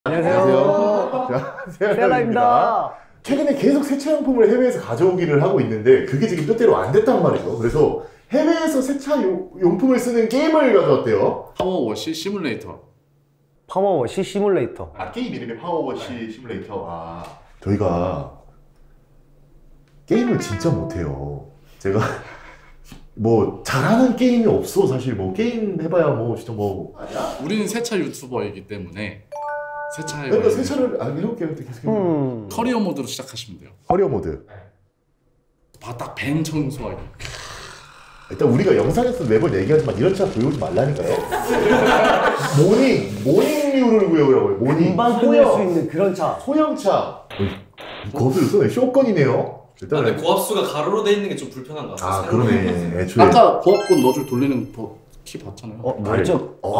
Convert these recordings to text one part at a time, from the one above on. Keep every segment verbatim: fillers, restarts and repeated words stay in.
안녕하세요. 세라입니다. 최근에 계속 세차용품을 해외에서 가져오기를 하고 있는데 그게 지금 뜻대로 안 됐단 말이죠. 그래서 해외에서 세차용품을 쓰는 게임을 가져왔대요. 파워워시 시뮬레이터. 파워워시 시뮬레이터. 아, 게임 이름이 파워워시 시뮬레이터. 아, 저희가 게임을 진짜 못해요. 제가 뭐 잘하는 게임이 없어. 사실 뭐 게임 해봐야 뭐 진짜 뭐 아니야? 우리는 세차 유튜버이기 때문에 세차에 그러니까 세차를 아 해볼게요. 계속 음. 커리어 모드로 시작하시면 돼요. 커리어 모드. 바닥 벤 청소하기. 일단 우리가 영상에서 매번 얘기하지만 이런 차 구해오지 말라니까요. 모닝, 모닝류를 구해오라고요. 모닝. 금방 끝낼 수 있는 그런 차. 소형차. 거기를 쓰네. 쇼건이네요. 일단은. 아, 근데 고압수가 가로로 돼 있는 게 좀 불편한 것 같아. 아, 그러네. 애초에. 아까 고압권 너줄 돌리는 버, 키 봤잖아요. 어, 뭐죠? 아,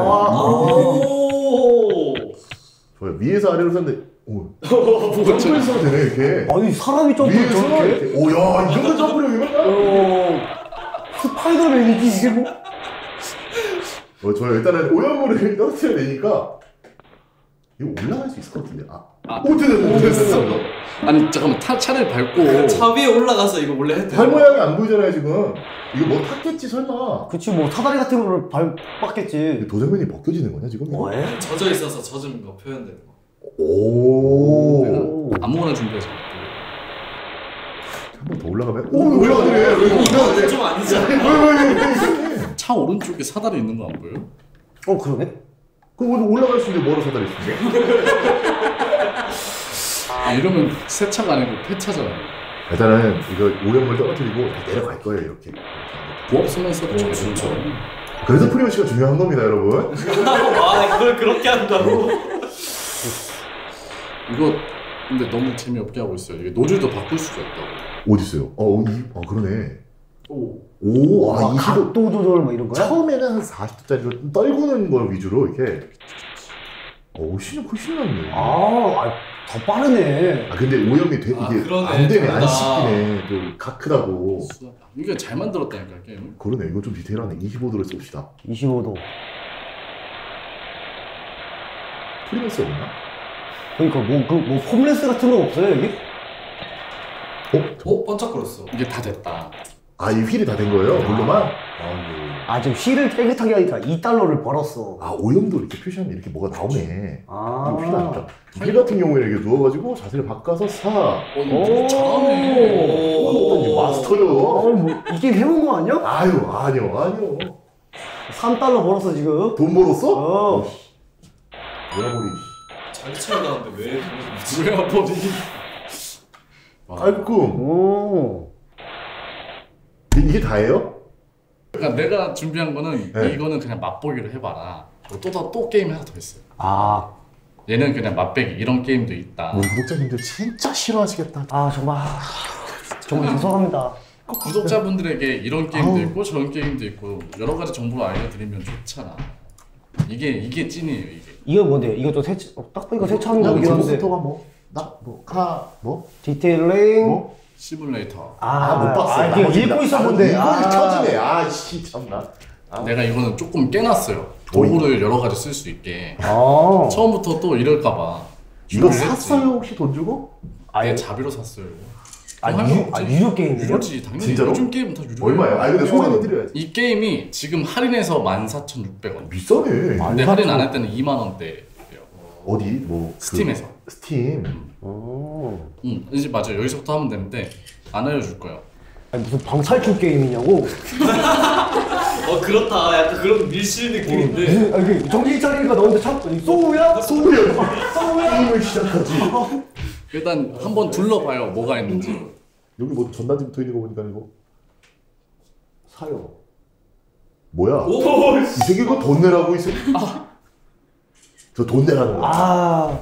오. 좋아요. 위에서 아래로 샀는데, 오. 점프를 써도 되네, 이렇게. 아니, 사람이 점프를 위에서 저렇게? 이렇게. 오, 야, 이런 점프력이구나. 어, 스파이더맨이지, 이게 뭐? 어, 좋아요. 일단은 오염물을 떨어뜨려야 되니까, 이거 올라갈 수 있을 것 같은데. 아, 아. 오, 됐어, 됐어. 아니 잠깐만 타, 차를 밟고 차 위에 올라가서 이거 원래 해도 발 모양이 안 보이잖아요, 지금. 이거 뭐 탔겠지, 설마. 그치, 뭐, 사다리 같은 거를 밟았겠지. 도장면이 벗겨지는 거냐, 지금? 이거? 뭐해? 젖어 있어서 젖은 거 표현되는 거. 오. 아무거나 준비해서 한 번 더 올라가면 오 올라가네. 이거 좀 아니잖아. 차 오른쪽에 사다리 있는 거 안 보여요? 어, 그러네? 그럼 오늘 올라갈 수 있는데 뭐로 사다리 있는데? 아, 이러면 새 차가 아니고 폐차잖아요. 일단은 이거 오염물 떨어뜨리고 다 내려갈 거예요, 이렇게. 고압 쓰면서도 좀 진짜. 그래서 프리오시가 중요한 겁니다, 여러분. 와, 그걸 그렇게 한다고? 이거 근데 너무 재미없게 하고 있어요. 이게 노즐도 바꿀 수가 있다고. 어디 있어요? 어, 이, 어 그러네. 오. 오, 아, 아, 이십오. 각도 조절 뭐 이런 거야? 처음에는 한 사십 도짜리로 떨구는 걸 위주로 이렇게. 오, 신이 훨씬 낫네. 아, 아, 더 빠르네. 아, 근데 오염이 돼, 아, 이게 그러네. 안 되네, 안 다르다. 씹히네. 또, 각 크다고. 이게 잘 만들었다니까 게임을. 그러네, 이거 좀 디테일하네. 이십오 도를 씁시다. 이십오 도. 프리메스 없나? 그러니까 뭐, 그, 뭐, 폼레스 같은 거 없어요, 여기? 어? 저- 어? 반짝거렸어. 이게 다 됐다. 아, 이 휠이 다 된 거예요? 물로만? 아이고. 아, 지금 휠을 깨끗하게 하니까 이 달러를 벌었어. 아, 오염도 이렇게 표시하면 이렇게 뭐가 나오네. 아. 이거 휠 아니다. 휠 같은 경우에 이렇게 누워가지고 자세를 바꿔서 사. 어, 오. 이거 잘하네. 완전히 어, 마스터요. 뭐, 이 게임 해본 거 아니야? 아유, 아니요, 아니요. 삼 달러 벌었어, 지금. 돈 벌었어? 어. 뭐야버리. 자기 차를 나왔는데 왜 돈을 왜 아버지? 깔끔. 오. 이게 다예요? 그러니까 내가 준비한 거는 네. 이거는 그냥 맛보기로 해봐라. 또또 또 게임 하나 더 있어요. 아, 얘는 그냥 맛배기 이런 게임도 있다. 우리 구독자님들 진짜 싫어하시겠다. 아, 정말. 정말 죄송합니다. 꼭 구독자분들에게 이런 게임도 아우. 있고 저런 게임도 있고 여러 가지 정보를 알려드리면 좋잖아. 이게 이게 찐이에요 이게. 이거 뭔데요? 이것도 세차, 어, 딱 보니까 세차하는 거 여기 같긴 한데. 제목부터가 뭐? 나, 뭐, 카, 뭐? 디테일링. 뭐? 시뮬레이터. 아, 못 봤어. 아, 이게 나머지 읽고 나- 있었는데. 이거 아, 켜지네. 아, 씨, 참나. 아. 내가 이거는 조금 깨놨어요. 도구를 여러 가지 쓸 수 있게. 아. 처음부터 또 이럴까봐. 이거 준비를 했지. 샀어요? 혹시 돈 주고? 아예 자비로 샀어요. 아, 할 유, 거 아, 없지. 유료 게임이에요? 유료지 당연히. 진짜로? 요즘 게임은 다 유료. 얼마예요? 아, 근데 소개는 드려야지. 이 게임이 지금 할인해서 만 사천육백 원. 비싸네. 아, 근데 할인 안 할 때는 이만 원대예요. 어디? 뭐. 그 스팀에서. 스팀. 오. 응, 이제 맞아요. 여기서부터 하면 되는데 안 알려줄 거예요. 아니, 무슨 방탈출 게임이냐고? 어, 그렇다. 약간 그런 밀실 느낌인데. 무슨, 아, 이게 정신 차리니까 너한테 자꾸, 소우야? 소우야. 소우야. 게임을 시작하지. 일단 한번 둘러봐요. 뭐가 있는지. 여기 뭐 전단지 붙어 있는 거 보니까 이거 사요. 뭐야? 오! 이 새끼 이거 돈 내라고 이 새끼. 저 돈 내라는 거야. 아.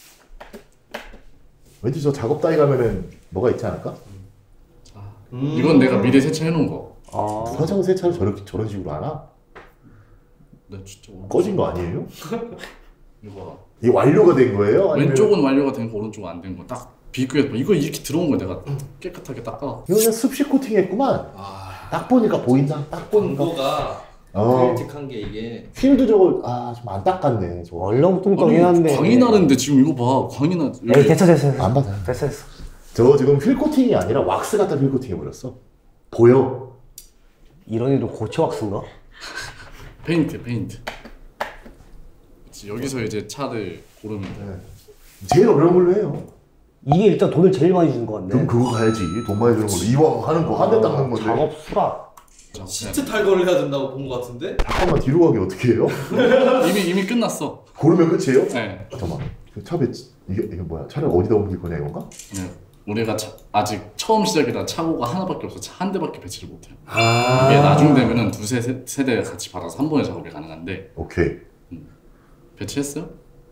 왠지 저 작업 따위 가면은 뭐가 있지 않을까? 음. 이건 내가 미리 세차해놓은 거. 아. 화장 세차를 저렇게 저런 식으로 하나? 나 진짜 오늘 꺼진 거 아니에요? 이거 봐. 이게 완료가 된 거예요? 아니면 왼쪽은 완료가 된 거, 오른쪽은 안 된 거. 딱 비교해서 이거 이렇게 들어온 거 내가 깨끗하게 닦아. 이거 그냥 습식 코팅했구만. 아, 딱 보니까 보인다. 딱 보니까. 광고가 어. 틱한 게 이게 휠도 저거 아 좀 안 닦았네. 저거. 얼렁뚱땅해 한데. 광이 나는데 지금 이거 봐. 광이 나. 에이 됐어 됐어. 됐어. 안 받아. 됐어 됐어. 저거 지금 휠 코팅이 아니라 왁스 갖다 휠 코팅 해버렸어. 보여. 이런 애도 고체 왁스인가? 페인트, 페인트. 그치, 여기서 이제 차를 고르면 돼. 네. 제일 어려운 걸로 해요. 이게 일단 돈을 제일 많이 주는 것 같네. 그럼 그거 가야지. 돈 많이 주는 걸로. 이왕 하는 거 한 대 닦는 건데. 작업 수락. 시트 탈거를 해야 된다고 본 것 같은데? 잠깐만 뒤로 가기 어떻게 해요? 이미 이미 끝났어. 고르면 끝이에요? 네. 잠깐만. 그 차 배치 이게 이게 뭐야? 차를 어디다 옮길 거냐 이건가? 네. 우리가 차, 아직 처음 시작이라 차고가 하나밖에 없어. 차 한 대밖에 배치를 못해요. 아. 이게 나중 되면은 두세 세, 세대 같이 받아서 한 번에 작업이 가능한데 오케이. 배치했어요?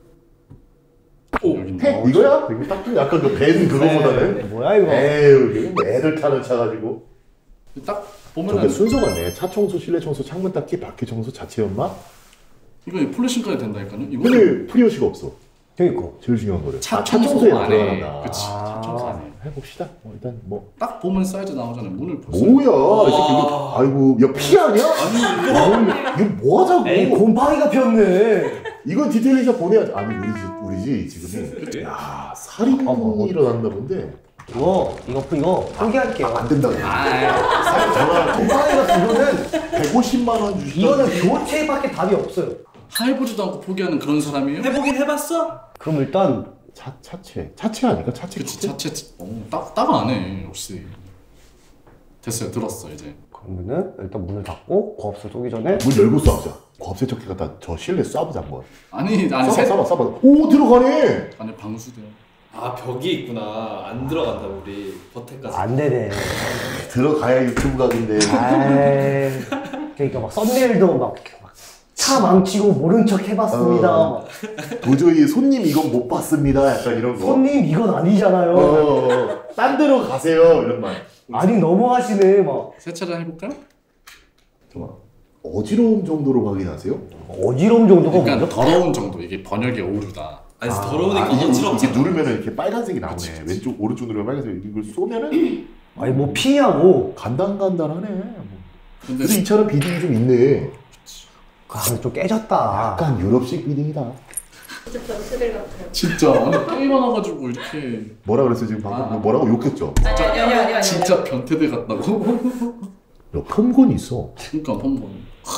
오, 여긴 팩 이거야? 이거 딱 약간 그 밴 그거보다는. 뭐야 이거? 에휴, 이게 뭐 애들 타는 차 가지고. 딱 저게 보면은 순서가 있네. 차 청소, 실내 청소, 창문 닦기, 바퀴 청소, 자체 연마. 이거 폴리싱까지 된다니까요. 이거 근데 프리오시가 없어. 그니까. 제일 중요한 거를. 차 아, 청소 안 해. 들어간다. 그치. 차 청소 안 해. 해봅시다. 뭐 일단 뭐. 딱 보면 사이즈 나오잖아요. 문을 보세요. 뭐야? 이 새끼 이거. 아이고, 야 피 아니야? 아니 이거 이거 뭐 하자고? 에이 곰팡이가 폈네. 이건 디테일샷 보내야지. 아니 우리 집 우리 집 지금이. 그래? 야 살인이 일어났나 본데. 이거 이거 이거 포기할게요. 안 된다. 아, 전화 곰팡이 같은 이거는 백오십만 원 주시던. 이거는 교체밖에 답이 없어요. 해보지도 않고 포기하는 그런 사람이에요? 해보긴 해봤어? 그럼 일단 차 차체 차체 아닐까? 차체 그치, 차체. 자체 어, 딱, 딱 안 해, 역시. 됐어요, 들었어, 이제. 그러면은 일단 문을 닫고 고압수 쏘기 전에 문 열고 쏴보자. 고압세척기 갖다 저 실내 쏴보자 한번. 아니, 아니, 쏴봐 세... 쏴봐 쏴봐. 오 들어가네. 아니, 방수돼요. 아 벽이 있구나. 안 들어간다 우리 버튼까지. 안 되네. 들어가야 유튜브 각인데. 아이, 그러니까 막 썸네일도 막 차 망치고 모른 척 해봤습니다. 어. 도저히 손님 이건 못 봤습니다. 약간 이런 거. 손님 이건 아니잖아요. 어, 딴 데로 가세요. 이런 말. 아니 너무하시네 막. 세차를 해볼까요? 잠깐만. 어지러움 정도로 확인하세요? 어지러움 정도가 그러니까 뭐죠? 더러운 정도, 이게 번역의 오류다. 아니 아, 더러우니까 아, 이게, 이게 어지럽잖아. 누르면은 이렇게 빨간색이 나오네. 그치, 그치. 왼쪽 오른쪽 누르면 빨간색. 이걸 쏘면은 아니 뭐 피냐고. 간단간단하네. 근데 근데 이 차는 비딩이 좀 있네. 아, 좀 깨졌다. 약간 유럽식 비딩이다. 진짜 변태들 같아요. 진짜, 아니, 게임 하나 가지고 이렇게. 뭐라 그랬어 지금 방금? 아. 뭐라고 욕했죠? 아니 아니 아니 아니 아니. 진짜 변태들 같다고? 야, 펌건이 있어. 그러니까, 한번.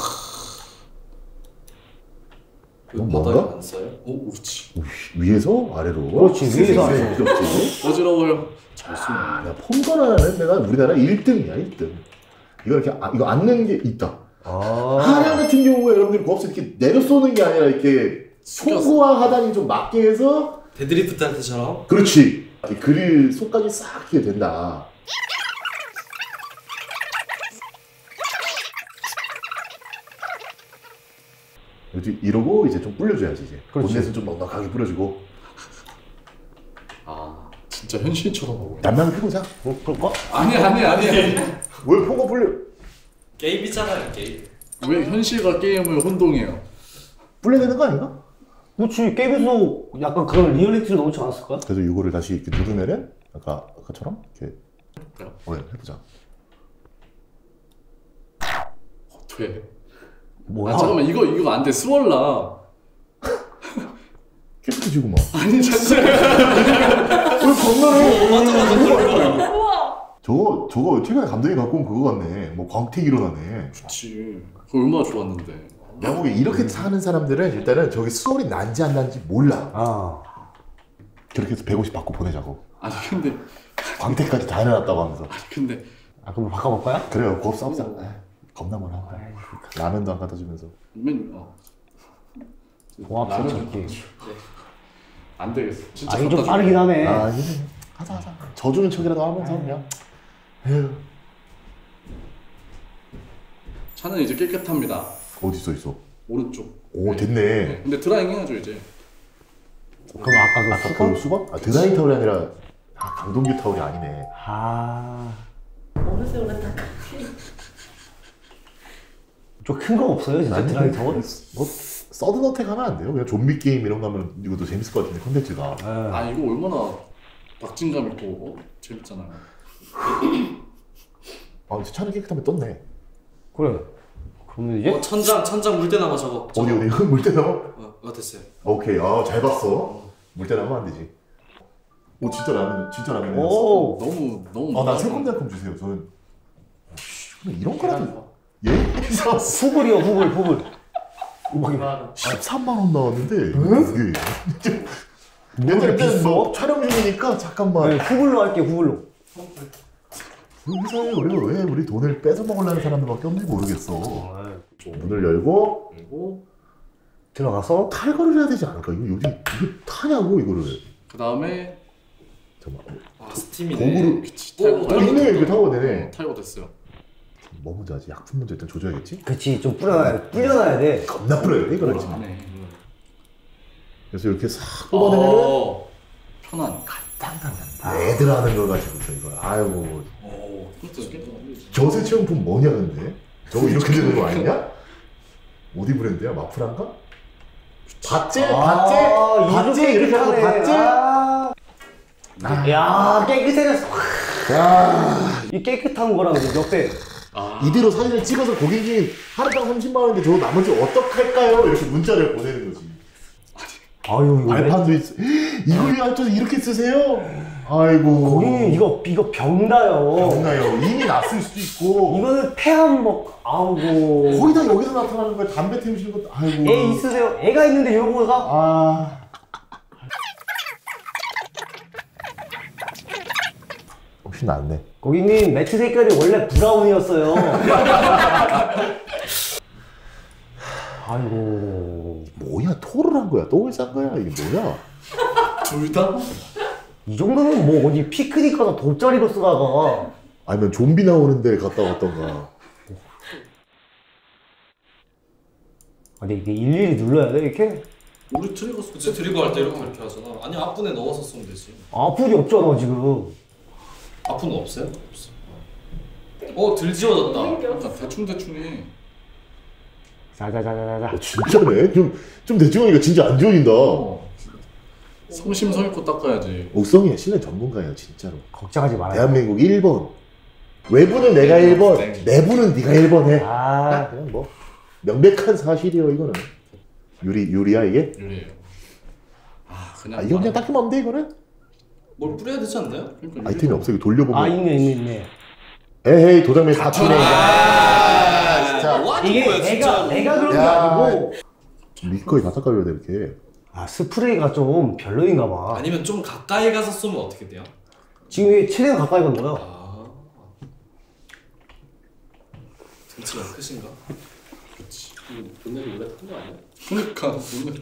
그 뭔가? 바닥에 안 써요? 오, 그렇지. 우씨, 위에서 아래로. 그렇지, 위에서 아래로. 귀엽지. 어지러워요. 잘 쏘네. 야, 펌건 하나는 내가 우리나라 일 등이야 일 등. 이거 이렇게 아, 이거 앉는 게 있다. 아. 하단 같은 경우에 여러분들이 고압수 이렇게 내려 쏘는 게 아니라 이렇게 송구와 하단이 좀 맞게 해서. 데드리프트 할 때처럼? 그렇지. 이 그릴 속까지 싹 이렇게 된다. 이제 이러고 이제 좀 불려줘야지 이제. 그렇지. 본넷은 좀 넉넉하게 뿌려주고. 아, 진짜 현실처럼 하고 있네. 난만 해보자. 뭐 그럴까? 아니, 아니, 아니. 왜 포가 불려? 게임이잖아요 게임. 왜 현실과 게임을 혼동해요? 불려내는 거 아닌가? 그렇지 게임에서 약간 그런 리얼리티를 넣지 않았을까? 그래서 이거를 다시 이렇게 누르면은 아까 아까처럼 이렇게. 해볼까요? 어, 해보자. 돼. 뭐야? 아, 잠깐만, 이거, 이거 안 돼. 스월라. 깨끗해지고 막. 아니, 잠시만. 왜 겁나네? 맞아 맞아. 우와. 저거 저거 최근에 감독이 갖고 온 그거 같네. 뭐 광택 일어나네. 그치. 그거 얼마나 좋았는데. 내가 보기에 이렇게 사는 사람들은 일단은 저기 수월이 난지 안 난지 몰라. 아. 그렇게 해서 백오십 받고 보내자고. 아니, 근데. 광택까지 다 해놨다고 하면서. 아니, 근데. 아 그럼 바꿔볼 거야? 그래요. 고업 싸우자. 겁나 많아. 라면도 안 갖다 주면서. 맨, 어. 고압 라면 세척기. 안 되겠어. 진짜. 아 이게 좀 갖다 빠르긴 하네. 아, 이제 하자 하자. 져주는 척이라도 하면서 그냥. 에휴. 줘. 차는 이제 깨끗합니다. 어디 써 있어? 오른쪽. 오, 됐네. 네. 근데 드라잉 해야죠, 이제. 그럼 아까 그 아까 수건? 그 수건? 아, 드라이 타올이 아니라 아, 강동규 타올이 아니네. 아. 어느새 오랬다. 좀 큰 거 없어요 진짜 드라이 타워? 뭐 서든어택 하면 안 돼요? 그냥 좀비 게임 이런 거 하면 이것도 재밌을 것 같은데 컨텐츠가. 네. 아, 이거 얼마나 박진감 있고, 어? 재밌잖아요. 아, 이제 차는 깨끗하면 떴네. 그래. 그러면 이제 어, 천장 천장 물때 남아 저거. 어디 어디 이거 물때 나와? 어, 어 됐어요. 오케이. 아, 잘 봤어. 물때 나면 안 되지. 오, 진짜 라면 진짜 라면. 오 너무 너무. 아, 나 새콤달콤 주세요. 저는 이런 거라도 예? 후불이요 후불 후불. 막 십삼만 원 나왔는데 이게 뭐를 일단 뭐 비싸? 촬영 중이니까 잠깐만. 네, 후불로 할게 후불로. 회사에 우리가 왜 우리 돈을 뺏어 먹으려는 사람들밖에 없는지 모르겠어. 문을 열고 그리고 들어가서 탈거를 해야 되지 않을까? 이거 여기 이거 타냐고 이거를. 그 다음에 잠깐만. 아 스팀이네. 도구를 탈거 어, 있네. 이거 타고 되네. 탈거 됐어요. 뭐 먼저 하지? 약품 먼저 일단 조져야겠지? 그치 좀 뿌려놔야 뿌려놔야 돼. 겁나 뿌려야 돼 이거를 지금. 안에 그래서 이렇게 싹 뽑아내면 어. 편한. 애들 하는 거 가지고서 이거. 아이고. 오. 저세 체험품 뭐냐 근데? 저거 이렇게 되는 거 아니냐? 어디 브랜드야? 마프란가? 봤지? 봤지? 봤지? 이렇게 하는 거 봤지? 아, 야 깨끗해졌어. 야, 이 깨끗한 거랑 옆에 아 이대로 사진을 찍어서 고객님 하루당 삼십만 원인데 저거 나머지 어떡할까요? 이렇게 문자를 보내는 거지. 아유 이거 발판도 있어. 이걸 할줄 이렇게 쓰세요? 아이고. 고객님 이거 이거 병나요. 병나요. 이미 났을 수도 있고. 이거는 폐암 먹 아우고. 거의 다 여기서 나타나는 거야. 담배 태우시는 것도. 아이고. 애 있으세요? 애가 있는데 요거가 아. 혹시 낫네. 고객님 매트 색깔이 원래 브라운이었어요. 아이고 뭐야? 토를 한 거야? 똥을 싼 거야? 이게 뭐야? 둘 다? 이 정도면 뭐 어디 피크닉 가서 돗자리로 쓰다가 아니면 좀비 나오는 데 갔다 왔던가. 아니 이게 일일이 눌러야 돼 이렇게? 우리 트리거 스위치 드리고 할 때 이렇게 이렇게 하잖아. 아니 앞분에 넣어서 쓰면 되지. 아플이 없잖아 지금. 앞분 없어요? 없어. 어 들지워졌다. 약간 대충 대충해. 자자자자자. 어, 진짜네? 좀, 좀 대충 하니까 진짜 안 지워진다. 어. 성심성의껏 닦아야지. 옥성이야. 실내 전문가야 진짜로. 걱정하지 말아요. 대한민국 일 번. 외부는 내가 일 번, 내부는 네가 일 번 해. 아 그냥 뭐 명백한 사실이에요 이거는. 유리 유리야 이게? 유리예요. 아 그냥. 아 이거 그냥 닦기만 하면 돼 이거는? 뭘 뿌려야 되지 않나요? 그러니까 아이템이 없어. 이거 돌려보면. 아 있네 있네 있네. 에헤이 도장면 사치네. 아 진짜. 와 이게 뭐야, 내가 진짜로. 내가 그런 게 야. 아니고 밀거리 다 닦아줘야 돼 이렇게. 아 스프레이가 좀 별로인가 봐. 아니면 좀 가까이 가서 쏘면 어떻게 돼요? 지금 이게 최대한 가까이 간 거야. 아 등치가 크신가? 오늘이 원래 큰거 아니야? 그러니까 오늘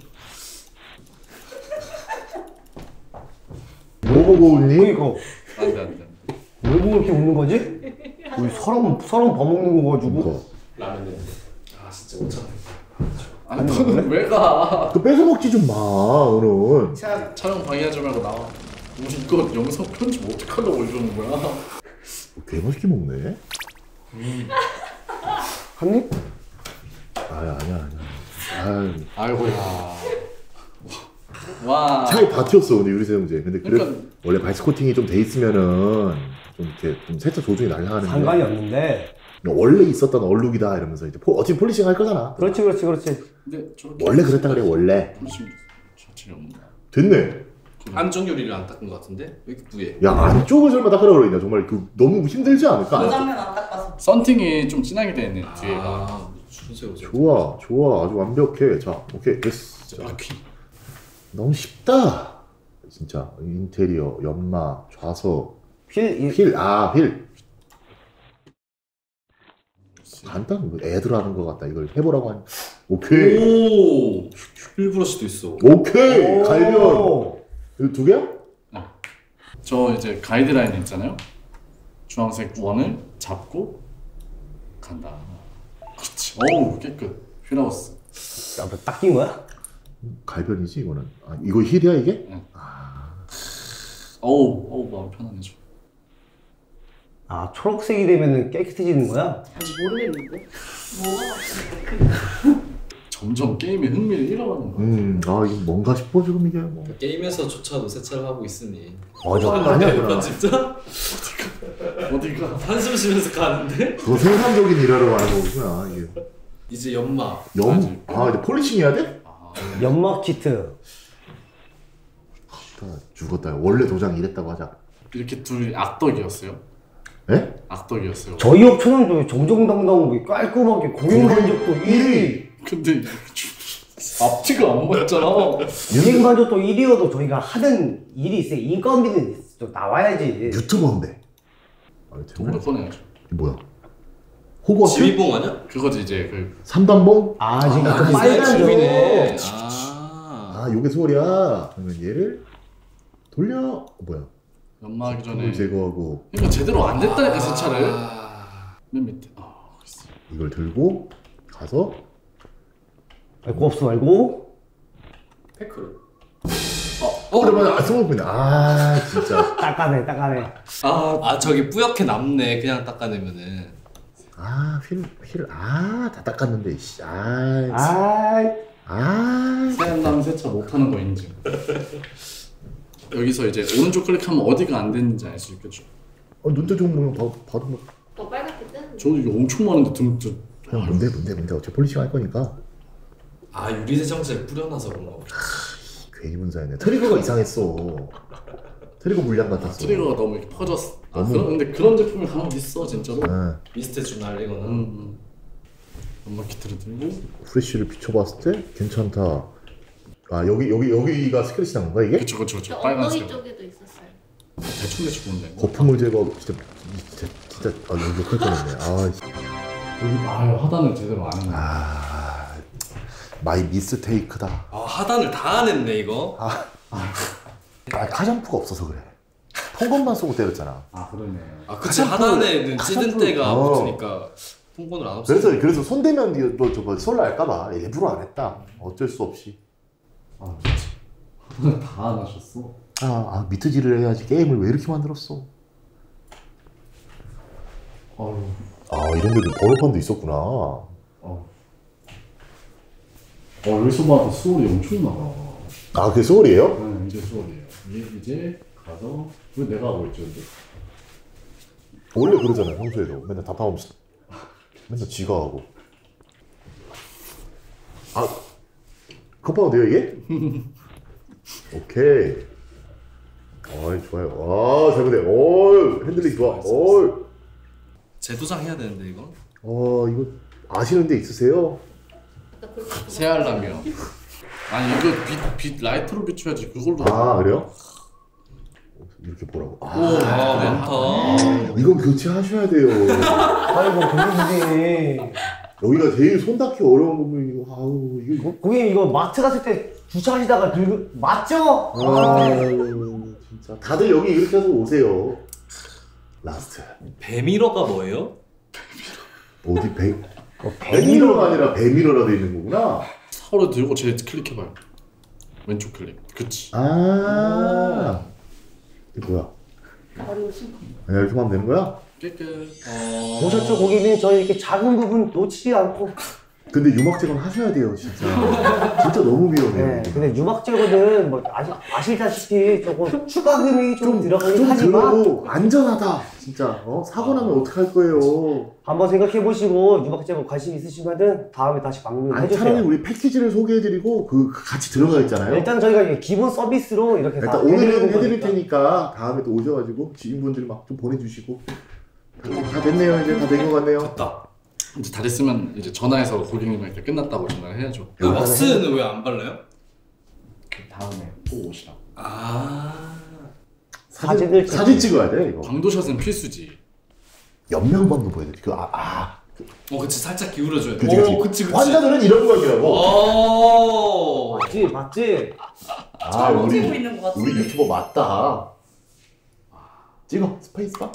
뭐 보고 웃니? 그니까 안돼 안돼. 왜 보고 이렇게 웃는 거지? 우리 사람 사람 밥 먹는 거 가지고. 그거. 라면 냄새. 아 진짜 못 참네. 아니 너는 왜 가? 그 뺏어 먹지 좀 마, 너는. 촬영 방해하지 말고 나와. 뭐 이거 영상 편집 어떡하려고 이러는 거야? 개 맛있게 먹네. 한 입? 아 아니야 아니야. 아 아이고야. 와. 차이 다 튀었어 근데 유리세정제. 근데 그래 그러니까- 원래 바이스 코팅이 좀 돼 있으면은 좀 이렇게 좀 살짝 조정이 날라가는데. 상관이 없는데. 원래 있었던 얼룩이다 이러면서 이제 포, 어차피 폴리싱 할 거잖아. 그렇지 그렇지 그렇지. 근데 저렇게 원래 그랬다 그래 원래. 무슨 자체가 없나? 됐네. 안쪽 유리를 안 닦은 것 같은데? 왜 이렇게 부해? 야 안쪽을 설마 닦으라 그러냐 정말 그 너무 힘들지 않을까? 그 장면 안 닦아서. 썬팅이 좀 진하게 돼 있네 뒤에가. 아 주세요 주세요. 좋아 좋아 아주 완벽해. 자 오케이 됐어. 자, 바퀴. 너무 쉽다. 진짜 인테리어 연마 좌석 휠 이- 휠 아 휠. 간단 애들 하는 거 같다. 이걸 해보라고 하니 오케이 오 휠브러쉬도 있어. 오케이 오. 갈변 이거 두 개야? 저 이제 가이드라인 있잖아요. 주황색 원을 잡고 간다. 그렇지. 어우 깨끗. 휠하우스. 야, 뭐 닦인 거야? 갈변이지 이거는. 아 이거 힐이야 이게? 어우 어우 마음 편안해져. 아 초록색이 되면은 깨끗해지는 거야? 아직 모르겠는데. 뭐가 막히는데 점점 게임에 흥미를 잃어가는 거야. 음아 이거 뭔가 싶어 지금 이게 뭐. 게임에서조차도 세차를 하고 있으니. 맞아. 아니야, 아니야 그럼. 편집자? 어디가? 한숨 쉬면서 가는데? 더 생산적인 일하러 가는 거구나 이게. 이제 연막. 염? 아 이제 폴리싱 해야 돼? 아, 연막 키트. 아, 죽었다. 원래 도장 이랬다고 하자. 이렇게 둘이 악덕이었어요? 에? 악덕이었어요. 저희 업체는 정정당당하고 깔끔하게 고객 만족도 일 위. 근데 앞뒤가 안 맞잖아. 고객 만족도 일 위여도 저희가 하는 일이 있어요. 인건비는 좀 나와야지. 유튜버인데. 아, 돈을 꺼내야죠. 이게 뭐야? 호거트? 지휘봉 아니야? 그거지 이제 그 삼단봉? 아 지금 아, 그 그 빨간 지휘네. 거. 아. 아 요게 소리야. 그러면 얘를 돌려. 어, 뭐야? 연마하기 전에. 그걸 제거하고 그러니까 제대로 안 됐다니까 세차를. 아. 맨 밑에. 아, 글쎄. 이걸 들고 가서 말고 없어 말고. 패크를. 어 그러면 아 스모크네. 아 진짜. 닦아내 닦아내. 아, 아 저기 뿌옇게 남네. 그냥 닦아내면은. 아휠휠아다 닦았는데 씨. 아. 아이. 아. 세안다면 세차 못하는 거 인증. 여기서 이제 오른쪽 클릭하면 어디가 안 됐는지 알 수 있겠죠. 어 눈대 좀 보면 봐도 봐도 뭐. 더 빨갛게 뜨는. 저 이게 엄청 많은데 등, 등. 그냥 뭔데 뭔데 뭔데 어차피 폴리싱 할 거니까. 아 유리세정제 뿌려놔서 그런가 보다. 괜히 문사했네. 트리거가 이상했어. 트리거 물량 같았어. 트리거가 너무 이렇게 퍼졌어. 아, 너무- 그런, 근데 그런 제품이 간혹 있어 진짜로. 네. 미스트 좀 날리거나. 음, 음. 연마 키트를 들고. 프레쉬를 비춰봤을 때 괜찮다. 아 여기 여기 여기가 스크래치 난 건가 이게? 그쵸 그쵸 저 그쵸. 빨간색. 엉덩이 쪽에도 있었어요. 대충 대충 보면 돼. 거품을 제거하고 진짜 진짜 진짜 아 여기 욕할 뻔했네. 아, 씨. 여기 아 하단을 제대로 안 했네. 아 마이 미스테이크다. 아 하단을 다 안 했네 이거. 아 카샴푸가 없어서 그래. 통건만 쓰고 때렸잖아. 아 그러네. 아 그치 카샴푸- 하단에는 찌든 카샴푸- 때가 어. 붙으니까 통건을 안 없애. 그래서 그래서 손 대면 너 저거 sol 날까봐 일부러 안 했다. 어쩔 수 없이. 아 진짜. 하단을 다 안 하셨어. 아, 아 미트질을 해야지. 게임을 왜 이렇게 만들었어? 아유. 아 이런 데도 번호판도 있었구나. 어. 어 여기서 봐도 수월이 엄청 나가. 아 그게 소울이에요? 네, 이제 수월이에요. 이게 이제 가서 왜 내가 하고 있죠 이제. 원래 그러잖아요. 평소에도 맨날 답답하면서 맨날 지가 하고. 아 급하면 돼요 이게? 오케이. 어이 좋아요. 아 잘못해. 어 핸들링 좋아. 어. 재도장 해야 되는데 이거. 어 이거 아시는 데 있으세요? 아까 그렇게 세알람이요. 아니 이거 빛, 빛 라이트로 비춰야지 그걸로. 아 그래요? 이렇게 보라고. 아, 아 많다. 이건 교체하셔야 돼요. 아이고 고객님. 여기가 제일 손 닿기 어려운 부분이고. 아우 이거. 고- 고객님 이거 마트 갔을 때 주차하시다가 들고 맞죠? 아유 진짜 다들 여기 이렇게 해서 오세요. 라스트. 배미러가 뭐예요? 어디 배 어, 배미러가 아니라 배미러라 돼 있는 거구나. 서로 들고 제 클릭해봐요. 왼쪽 클릭. 그치. 아 이게 뭐야? 버리고 싶어. 그냥 이렇게 하면 되는 거야? 깨끗. 어... 보셨죠 고객님 저희 이렇게 작은 부분 놓치지 않고. 근데 유막 제거는 하셔야 돼요 진짜. 진짜 너무 위험해요. 네, 근데 유막 제거는 뭐 아시, 아시다시피 조금 추가금이 좀, 들어가긴 좀 하지만 들어도 안전하다 진짜. 어? 사고 나면 어떡할 거예요? 한번 생각해 보시고 유막 제거 관심 있으시면은 다음에 다시 방문을 아니 차라리 해주세요. 우리 패키지를 소개해드리고 그 같이 들어가 있잖아요. 일단 저희가 이게 기본 서비스로 이렇게 다 일단 오늘은 해드리는 해드릴 거니까. 테니까 다음에 또 오셔가지고 지인분들 막 좀 보내주시고. 다 됐네요. 이제 다 된 것 같네요. 됐다. 이제 다 됐으면 이제 전화해서 고객님한테 끝났다고 전화를 해야죠. 그 왁스는 왜 안 발라요? 그 다음에 또 오시라고. 아 사진을 찍- 사진 찍어야 돼 이거. 광도샷은 필수지. 옆면방도 보여드릴게. 그, 아, 아. 어 그치 살짝 기울여줘야 돼. 그치, 그치. 오, 그치 그치. 환자들은 이런 거더라고. 오. 맞지 맞지. 아 찍고 우리 있는 것 같은데. 우리 유튜버 맞다. 찍어 스페이스바.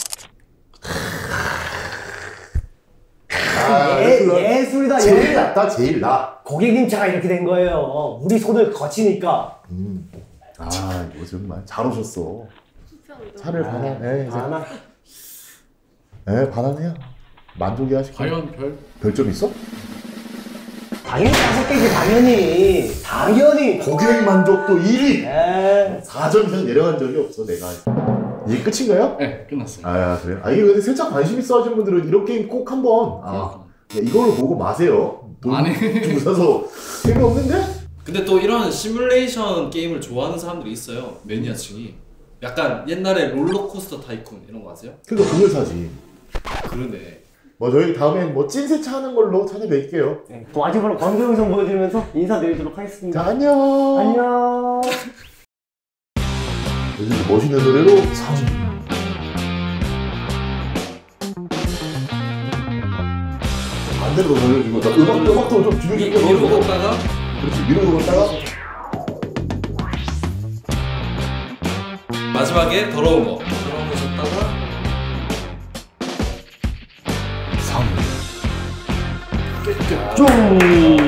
아, 예, 예술이다 제일 예술. 낫다 제일 나. 고객님 차가 이렇게 된 거예요. 우리 손을 거치니까. 음. 아 이거 정말 잘 오셨어. 수평이도. 차를 반환. 네, 이제. 하나. 네 반환해요. 만족이 하시고. 과연 별? 별점 있어? 당연히 다섯 개지 당연히 당연히. 고객 만족도 일 위. 에. 사 점 이상 내려간 적이 없어 내가. 이게 끝인가요? 네 끝났어요. 아 그래요? 아 이게 근데 살짝 관심 있어 하시는 분들은 이런 게임 꼭 한번 아 아. 이걸로 보고 마세요. 돈 아니. 주고 사서 재미없는데? 근데 또 이런 시뮬레이션 게임을 좋아하는 사람들이 있어요. 매니아층이. 약간 옛날에 롤러코스터 타이쿤 이런 거 아세요? 그러니까 그걸 사지. 그러네. 뭐 저희 다음엔 뭐 찐세차 하는 걸로 찾아뵐게요. 네, 또 마지막으로 광고 영상 보여드리면서 인사드리도록 하겠습니다. 자, 안녕. 안녕. 요즘 멋있는 노래로 성. 반대로 돌려주고 나 음악, 음악도 좀 뒤로 미, 좀 미루고 넣어주고. 걷다가 그렇지, 미루고 걷다가 마지막에 더러운 거. 더러운 거 줬다가 성. 쫑.